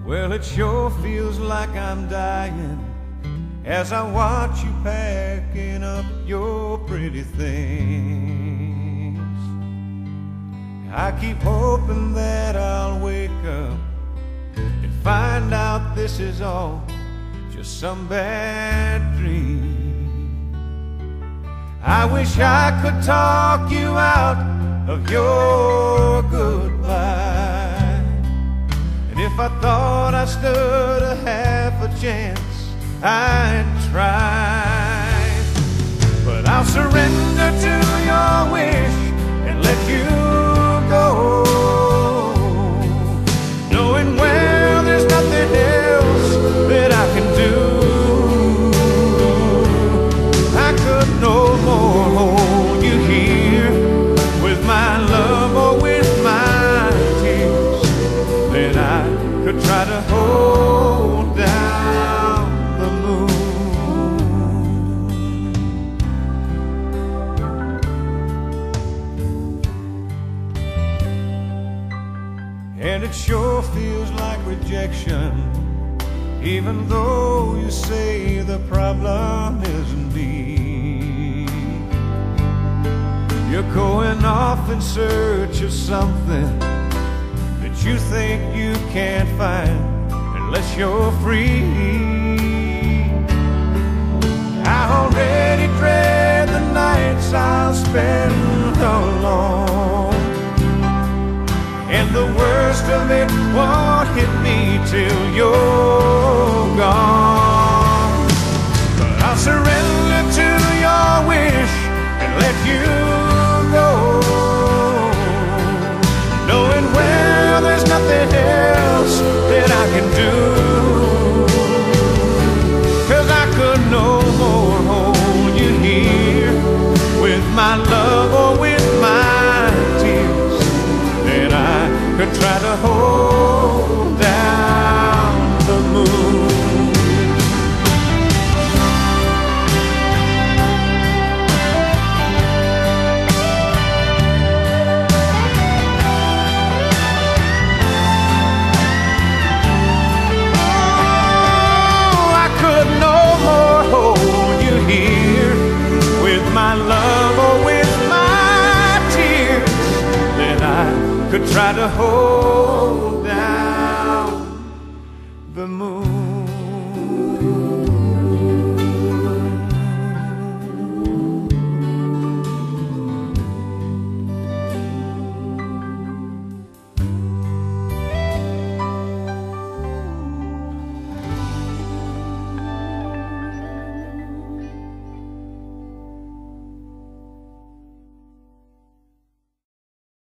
Well, it sure feels like I'm dying as I watch you packing up your pretty things. I keep hoping that I'll wake up and find out this is all just some bad dream. I wish I could talk you out of your goodbye, and if I thought I stood a half a chance, I'd try. But I'll surrender to your wish and let you go, knowing, well, there's nothing else that I can do. I could no more hold you here with my love or with my tears than I could try to hold down the moon. And it sure feels like rejection, even though you say the problem isn't me. You're going off in search of something that you think you can't find unless you're free. I already dread the nights I'll spend alone, and the worst of it won't hit me till you're gone. But I'll surrender to your wish and let you go, knowing, well, there's nothing else that I can do. 'Cause I could no more hold you here with my love or with my tears than I could try to hold down the moon. My love or with my tears, then I could try to hold